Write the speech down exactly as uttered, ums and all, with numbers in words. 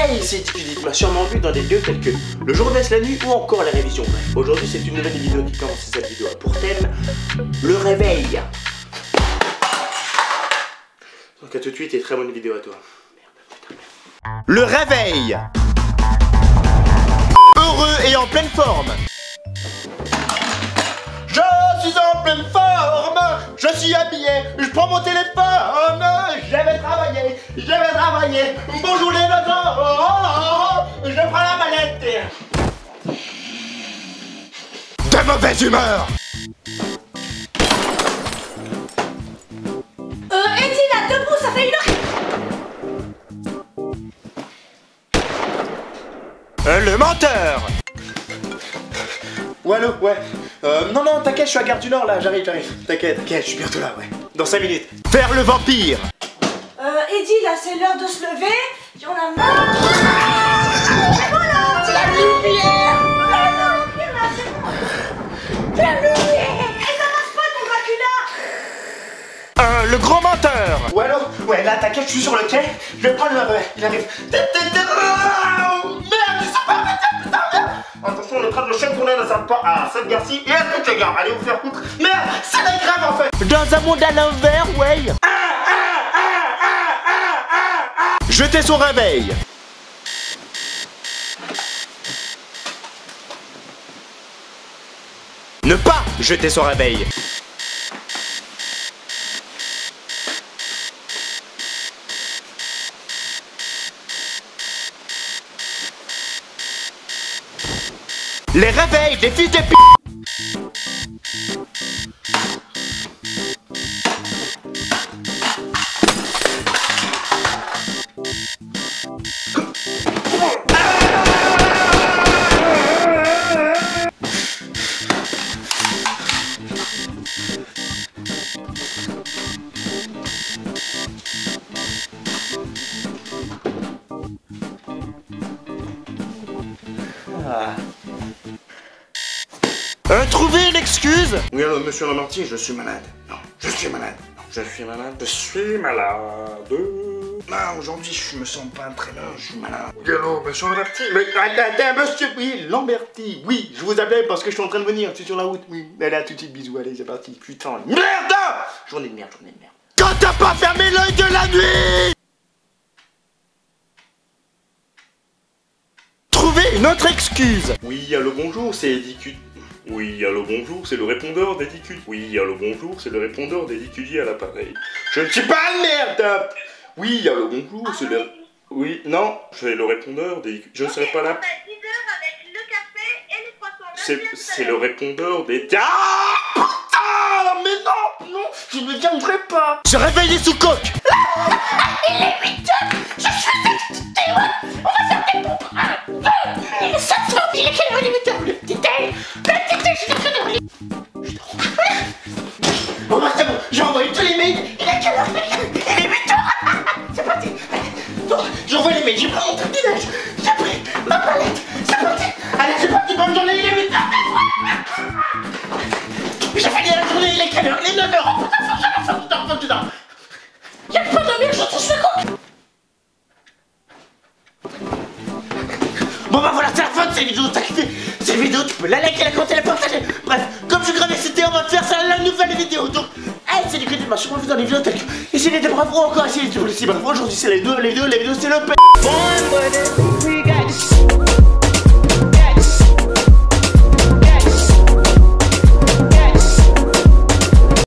Hey, c'est Dicudi, tu m'as sûrement vu dans des vidéos telles que le jour baisse la nuit ou encore la révision. Bref, aujourd'hui c'est une nouvelle vidéo qui commence cette vidéo pour thème le réveil. Donc à tout de suite et très bonne vidéo à toi. Merde, putain, merde. Le réveil. Heureux et en pleine forme. Je suis en pleine forme. Je suis habillé. Je prends mon téléphone. Je vais travailler. Je vais travailler. Bonjour les enfants. Oh, oh, oh. Je prends la mallette. De mauvaise humeur. Euh, Eddie, là, debout, ça fait une heure. Euh, le menteur. Ouais, allô, ouais. Euh, non, non, t'inquiète, je suis à Gare du Nord là, j'arrive, j'arrive. T'inquiète, t'inquiète, je suis bientôt là, ouais. Dans cinq minutes. Faire le vampire. Euh, Eddie, là, c'est l'heure de se lever. J'en ai marre. Et voilà, c'est la lumière. La lumière, là, c'est bon. La lumière. Et ça marche pas, ton Dracula. Euh, le gros menteur. Ouais, allô, ouais, là, t'inquiète, je suis sur le quai. Je vais prendre le... Ouais, il arrive. Merde, il s'est pas arrêté, putain, merde. Attention, on est en train de le chien tourner dans un pas à cette gare-ci et à toutes les gares. Allez vous faire foutre. Merde, c'est la grave en fait. Dans un monde à l'envers, ouais. Ah, ah, ah, ah, ah, ah, ah. Jeter son réveil. Ne pas jeter son réveil. Les réveils des fils de p***. Ah. Euh, trouver une excuse. Oui, alors monsieur Lamartine, je suis malade. Non, je suis malade. Non, je suis malade. Je suis malade. Non, aujourd'hui, je me sens pas très bien, je suis malade. Oui, alors, monsieur Lamartine, mais attends, monsieur, oui, Lamberti, oui, je vous appelle parce que je suis en train de venir, je suis sur la route, oui. Allez, à tout de suite, bisous, allez, c'est parti. Putain, merde. Journée de merde, journée de merde. Quand t'as pas fermé l'œil de la nuit. Trouver une autre excuse. Oui, allô, bonjour, c'est Dicudi. Oui, allô, bonjour, c'est le répondeur des Dicudi. Oui, allô, bonjour, c'est le répondeur des Dicudi à l'appareil. Je ne suis pas une merde. Oui, allô, bonjour, c'est le... Oui, non, c'est le répondeur des Dicudi. Je ne serai pas là. C'est le répondeur des... Ah, putain, mais non, non, je ne viendrai pas. Se réveiller sous coque. Il est huit heures. Je suis excité. On va faire des pompes. Il est sept heures. Il est quelle heure? Il est huit heures. Le petit thé. Le petit thé, je suis désolé. Bon bah c'est bon, j'ai envoyé tous les mails. Il est quelle heure? Il est huit heures. C'est parti. J'ai envoyé les mails, j'ai pris mon truc d'âge. J'ai pris ma palette. C'est parti. Allez, c'est parti, bonne journée, il est huit heures. J'ai fini la journée, il est quelle heure? Il est neuf heures. Oh putain, faut que je dors, faut que je dors, faut que je dors. Y'a pas de merde, je touche le coq. Bon bah voilà, c'est la fin de cette vidéo, t'as kiffé cette vidéo, tu peux la liker, la commenter, la partager. Bref, comme je gravais c'était, on va faire ça la nouvelle vidéo. Donc, hey, c'est du côté de ma sûrement vu dans les vidéos telles que essayez d'être bravo encore, essayez de vous laisser bravo. Aujourd'hui c'est les deux, les vidéos, les vidéos c'est le p.